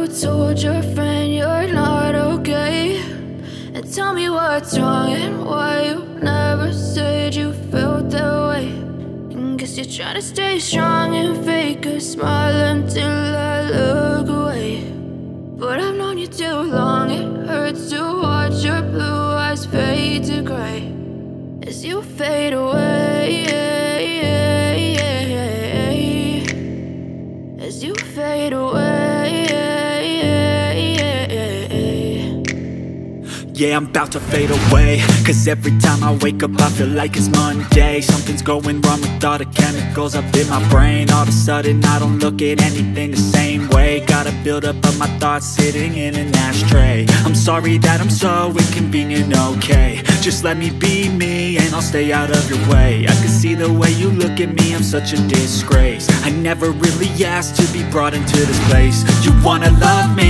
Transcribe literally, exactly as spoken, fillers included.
told your friend you're not okay? And tell me what's wrong and why you never said you felt that way. And guess you're trying to stay strong and fake a smile until I look away. But I've known you too long, it hurts to watch your blue eyes fade to gray as you fade away, as you fade away. Yeah, I'm about to fade away, cause every time I wake up I feel like it's Monday. Something's going wrong with all the chemicals up in my brain. All of a sudden I don't look at anything the same way. Gotta build up of my thoughts sitting in an ashtray. I'm sorry that I'm so inconvenient, okay? Just let me be me and I'll stay out of your way. I can see the way you look at me, I'm such a disgrace. I never really asked to be brought into this place. You wanna love me?